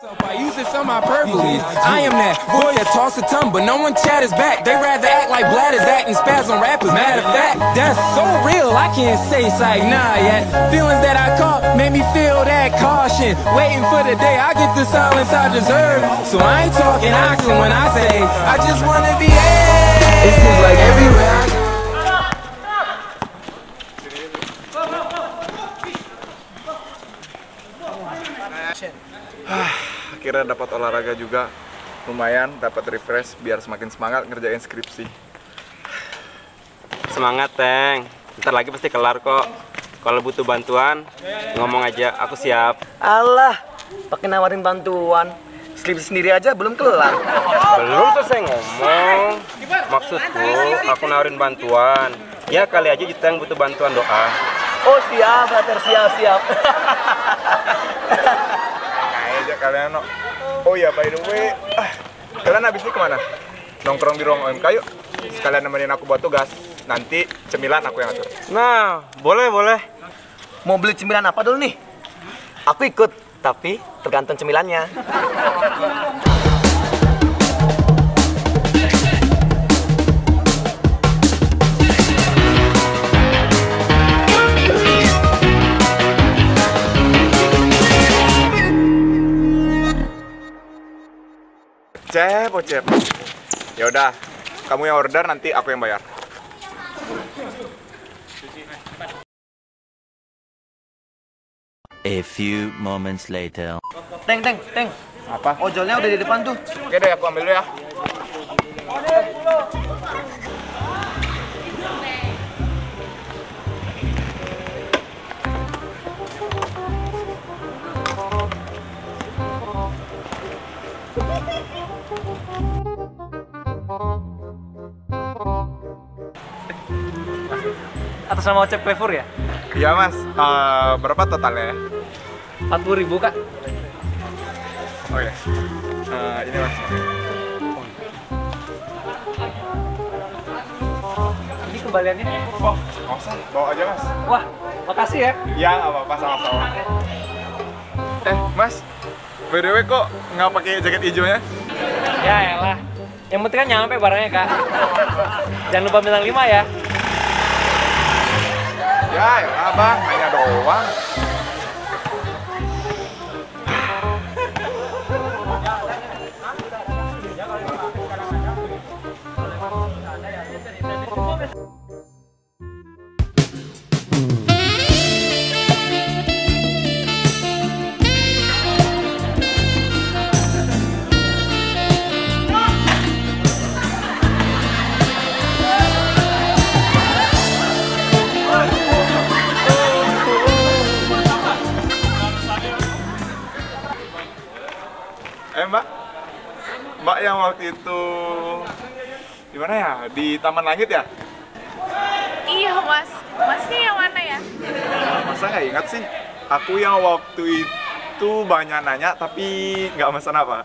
By using some hyperboles, I am that boy that toss a tongue, but no one chatters back. They rather act like bladders acting spaz on rappers. Matter of fact, that's so real, I can't say it's like nah yet. Feelings that I caught made me feel that caution. Waiting for the day I get the silence I deserve. So I ain't talking oxen when I say I just wanna be air. It seems like everywhere I go. Akhirnya dapat olahraga juga, lumayan dapat refresh biar semakin semangat ngerjain skripsi. Semangat, Teng. Ntar lagi pasti kelar kok. Kalau butuh bantuan, ngomong aja, aku siap. Alah, pakai nawarin bantuan. Skripsi sendiri aja belum kelar. Belum selesai ngomong. Maksudku, aku nawarin bantuan. Ya kali aja Teng butuh bantuan doa. Oh siap, brother, siap. Kalian no. Oh ya, by the way, kalian habis ini kemana? Nongkrong di ruang OMK yuk. Sekalian nemenin aku buat tugas. Nanti cemilan aku yang atur. Nah, boleh. Mau beli cemilan apa dulu nih? Aku ikut, tapi tergantung cemilannya. Cep. Ya udah, kamu yang order, nanti aku yang bayar. A few moments later. Teng. Apa? Ojolnya udah di depan tuh. Oke deh, aku ambil dulu ya. Atas nama Ocep Clever ya? Iya mas, berapa totalnya ya? 40.000 kak. Oh ya, ini mas. Ini kembaliannya. Oh, nggak usah, bawa aja mas. Wah, makasih ya. Ya nggak apa-apa, sama-sama. Mas, by the way kok nggak pakai jaket hijaunya? Ya elah, yang penting kan nyampe barangnya kak. Jangan lupa bintang 5 ya. Ya bang, hanya doang. Mbak yang waktu itu di mana ya? Di Taman Langit ya? Iya mas, masnya yang mana ya? Masa nggak ingat sih? Aku yang waktu itu banyak nanya tapi nggak pesan apa.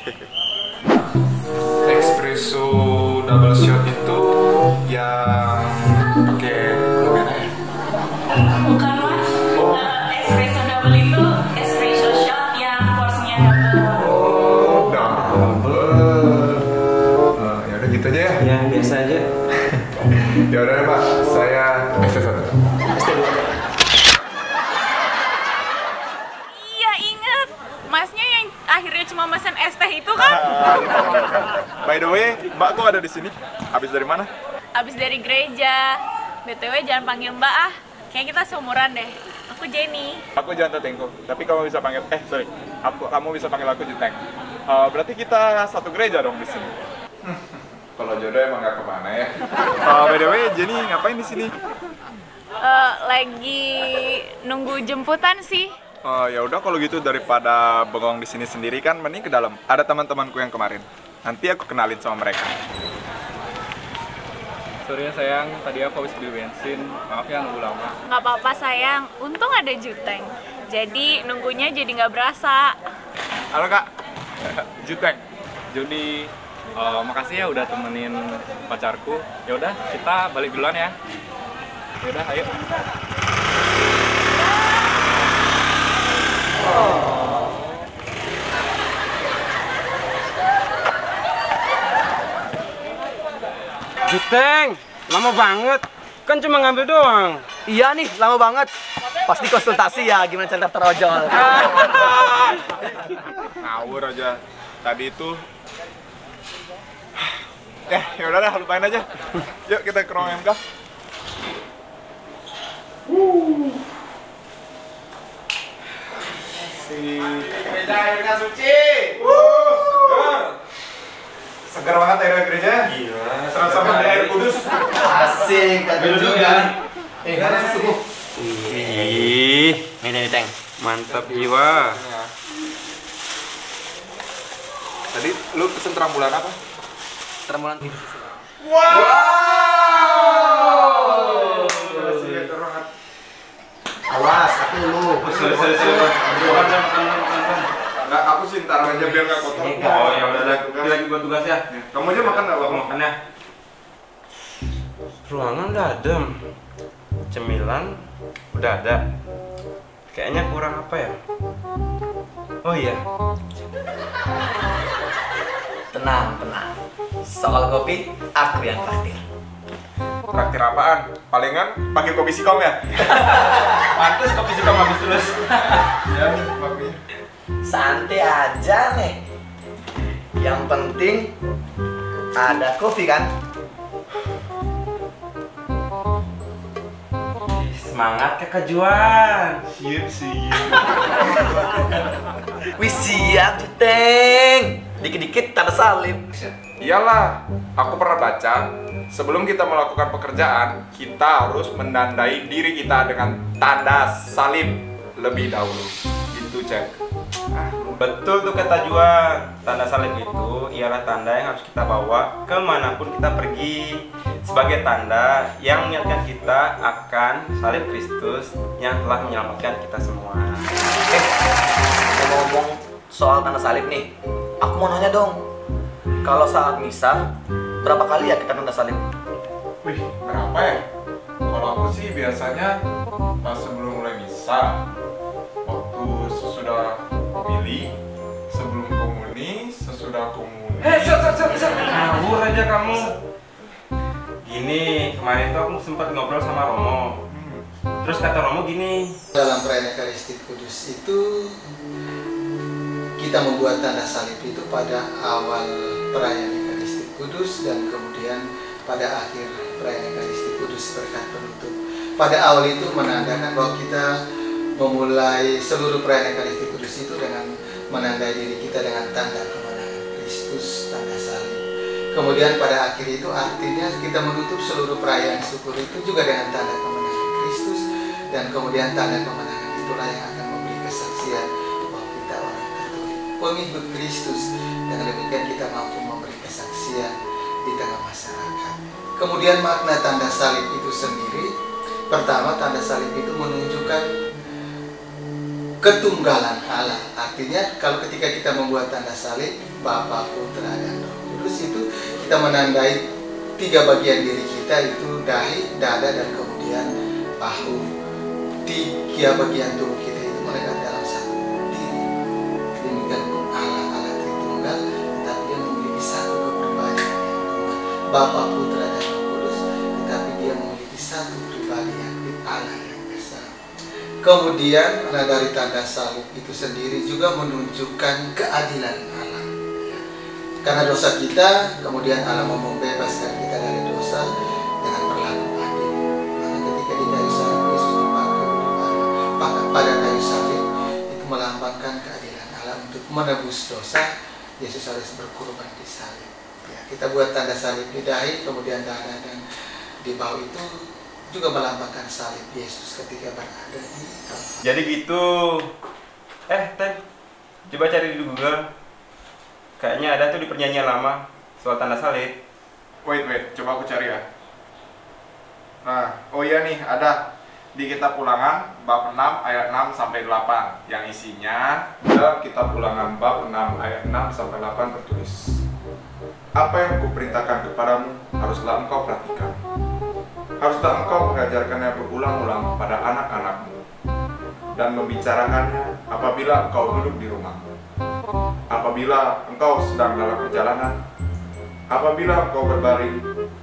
Espresso double shot itu yang pakai gimana ya? Bukan mas, espresso double itu espresso shot yang porsinya double. Ya udah gitu aja ya? Ya biasa aja. Ya udah Pak, saya ST1. Iya inget, masnya yang akhirnya cuma mesen es teh itu kan? By the way, Mbak kok ada di sini? Habis dari mana? Abis dari gereja. BTW jangan panggil mbak ah, kayaknya kita seumuran deh. Aku Jenny. Aku Janto Tengko, tapi kamu bisa panggil kamu bisa panggil aku Juteng. Berarti kita satu gereja dong di sini. Kalau jodoh emang gak kemana ya. By the way, Jenny ngapain di sini? Lagi nunggu jemputan sih. Ya udah kalau gitu daripada bengong di sini sendiri kan mending ke dalam. Ada teman-temanku yang kemarin. Nanti aku kenalin sama mereka. Sorry ya sayang, tadi aku habis beli bensin. Maaf ya nunggu lama. Nggak apa-apa sayang, untung ada Juteng. Jadi nunggunya jadi nggak berasa. Halo kak. Juteng. Jody, makasih ya udah temenin pacarku. Ya udah, kita balik duluan ya. Ya udah, ayo. Juteng, lama banget. Kan cuma ngambil doang. Iya nih, lama banget. Pasti konsultasi ya, gimana cara daftar ojol. Ngawur aja. Tadi itu ya udahlah, lupain aja. Yuk kita ke ruang MK. Airnya suci. Segar banget air gereja. Iya. Sama dari air kudus. Asik, ada juga. Mana susu? Ih, Ini Teng. mantap jiwa. Tadi lu pesen terambulan apa? Termolan. Wow. Awas, aku lu. Enggak, aku sih ntar aja biar nggak kotor. Oh ya udah, lagi buat tugas ya. Kamu aja makan nggak? Makannya. Ruangan udah adem, cemilan udah ada. Kayaknya kurang apa ya? Oh iya, Tenang, tenang. Soal kopi, aku yang traktir. Traktir apaan? Palingan pakai kopi sikom ya? pantes kopi suka habis terus. Ya, kopinya. Santai aja nih. Yang penting ada kopi kan? Semangat Kakak Juan. Siap sih. Wih siap, Teng. Dikit-dikit tanda salib. Iyalah, aku pernah baca sebelum kita melakukan pekerjaan, kita harus menandai diri kita dengan tanda salib lebih dahulu. Gitu, Cek. Betul tuh kata Juan. Tanda salib itu ialah tanda yang harus kita bawa kemanapun kita pergi, sebagai tanda yang mengingatkan kita akan salib Kristus yang telah menyelamatkan kita semua. Ngomong soal tanda salib nih, aku mau nanya dong. Kalau saat misa, berapa kali ya kita tanda salib? Wih, berapa ya? Kalau aku sih biasanya pas sebelum mulai misa, waktu sesudah homili, sebelum komuni, sesudah komuni. Ngawur aja kamu. Gini, kemarin tuh aku sempat ngobrol sama Romo. Terus kata Romo gini, dalam perayaan Ekaristi Kudus itu kita membuat tanda salib itu pada awal perayaan Ekaristi Kudus dan kemudian pada akhir perayaan Ekaristi Kudus berkat penutup. Pada awal itu menandakan bahwa kita memulai seluruh perayaan Ekaristi Kudus itu dengan menandai diri kita dengan tanda kemenangan Kristus, tanda salib. Kemudian pada akhir itu artinya kita menutup seluruh perayaan syukur itu juga dengan tanda kemenangan Kristus, dan kemudian tanda kemenangan itulah yang akan memberi kesaksian bahwa kita orang Katolik, pengikut Kristus, dan demikian kita mampu memberi kesaksian di tengah masyarakat. Kemudian makna tanda salib itu sendiri, pertama tanda salib itu menunjukkan ketunggalan Allah. Artinya kalau ketika kita membuat tanda salib, Bapa, Putra, dan Roh Kudus, itu kita menandai tiga bagian diri kita, itu dahi, dada, dan kemudian bahu. Tiga bagian tubuh kita itu melekat dalam satu diri. Demikian pun Allah Tritunggal, tetapi dia memiliki satu kepribadian yang tunggal, Bapa, Putra, dan Roh Kudus, tetapi dia memiliki satu pribadi yang Allah yang esa. Kemudian dari tanda salib itu sendiri juga menunjukkan keadilan Allah. Karena dosa kita, kemudian Allah mau membebaskan kita dari dosa dengan berlaku adil. Maka ketika di kayu salib Yesus dipakai pada kayu salib, itu melambangkan keadilan Allah untuk menebus dosa. Yesus harus berkorban di salib. Ya, kita buat tanda salib di dahi, kemudian dada dan di bahu, itu juga melambangkan salib Yesus ketika berada di Kalvari. jadi gitu. Teh, coba cari di Google. Kayaknya ada tuh di perjanjian lama soal tanda salib. Wait, coba aku cari ya. Nah, oh iya nih, ada di Kitab Ulangan bab 6 ayat 6 sampai 8 yang isinya dalam Kitab Ulangan bab 6 ayat 6 sampai 8 tertulis, apa yang kuperintahkan kepadamu haruslah engkau perhatikan. Haruslah engkau mengajarkannya berulang-ulang pada anak-anakmu dan membicarakannya apabila engkau duduk di rumahmu, apabila engkau sedang dalam perjalanan, apabila engkau berbaring,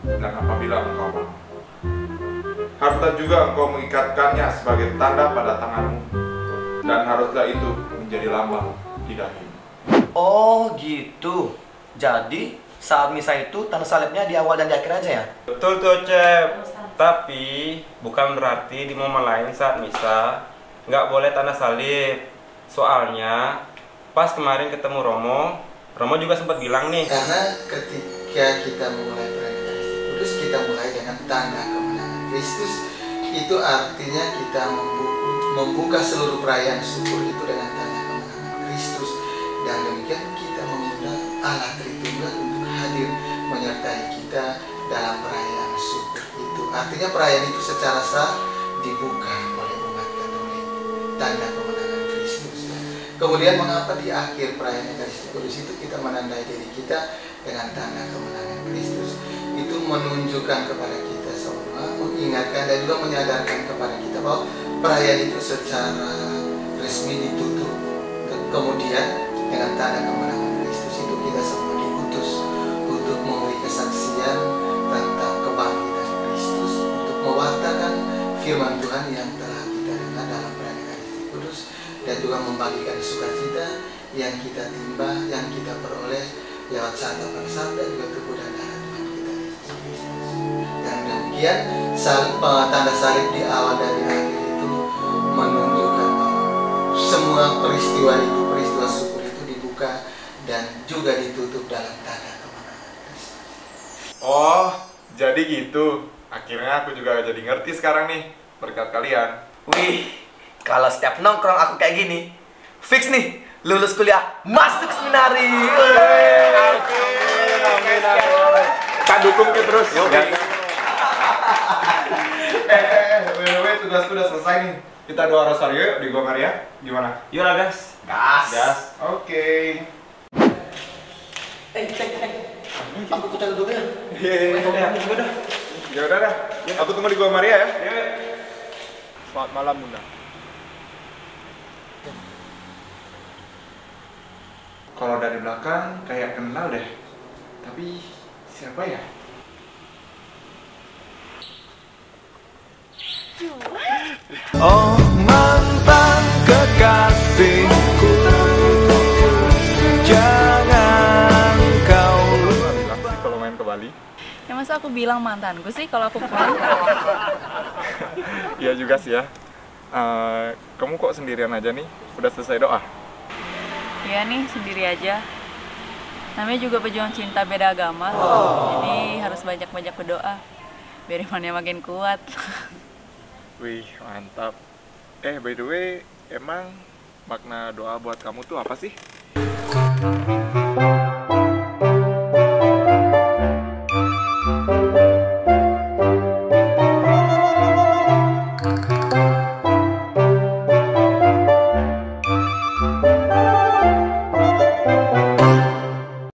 Dan apabila engkau mau, harta juga engkau mengikatkannya sebagai tanda pada tanganmu, dan haruslah itu menjadi lambang di dahimu. Oh gitu. Jadi saat misa itu tanda salibnya di awal dan di akhir aja ya? Betul tuh Cep. Tapi bukan berarti di momen lain saat misa nggak boleh tanda salib. Soalnya pas kemarin ketemu Romo juga sempat bilang nih. Karena ketika kita memulai perayaan Ekaristi Kudus, kita mulai dengan tanda kemenangan Kristus. Itu artinya kita membuka seluruh perayaan syukur itu dengan tanda kemenangan Kristus. Dan demikian kita mengundang Allah Tritunggal untuk hadir menyertai kita dalam perayaan syukur itu. Artinya perayaan itu secara sah dibuka oleh umat Katolik, tanda kemenangan Kristus. Kemudian mengapa di akhir perayaan Ekaristi Kudus itu kita menandai diri kita dengan tanda kemenangan Kristus? Itu menunjukkan kepada kita semua, mengingatkan dan juga menyadarkan kepada kita bahwa perayaan itu secara resmi ditutup. Kemudian dengan tanda kemenangan Kristus itu kita semua diutus untuk memberi kesaksian tentang kebangkitan Kristus, untuk mewartakan firman Tuhan yang telah kita dengar dalam perayaan Ekaristi Kudus, dan juga membagikan sukacita yang kita timba, yang kita peroleh lewat santapan sabda juga tubuh dan darah Tuhan kita Yesus Kristus. Dan demikian tanda salib di awal dan di akhir itu menunjukkan bahwa semua peristiwa itu, peristiwa syukur itu dibuka dan juga ditutup dalam tanda kemenangan Kristus. Oh, jadi gitu. Akhirnya aku juga jadi ngerti sekarang nih berkat kalian. Wih, kalau setiap nongkrong aku kayak gini, fix nih lulus kuliah masuk seminari. Amin. Kita dukung kita terus. Wait, tugasku udah selesai nih. Kita doa rosario yuk di Gua Maria. Gimana? Yuk lah gas. Gas. Oke. Aku kucang dulu ya. Ya udah dah. Aku tunggu di Gua Maria ya. Selamat malam, Bunda. Kalau dari belakang kayak kenal deh. Tapi siapa ya? Oh mantan kekasihku, jangan kau bilang sih kalau main ke Bali. Ya masa aku bilang mantanku sih kalau aku pulang? Iya juga sih ya. Kamu kok sendirian aja nih? Udah selesai doa? Iya nih, sendiri aja. Namanya juga pejuang cinta beda agama, jadi harus banyak-banyak berdoa biar imannya makin kuat. Wih, mantap. By the way, emang makna doa buat kamu tuh apa sih?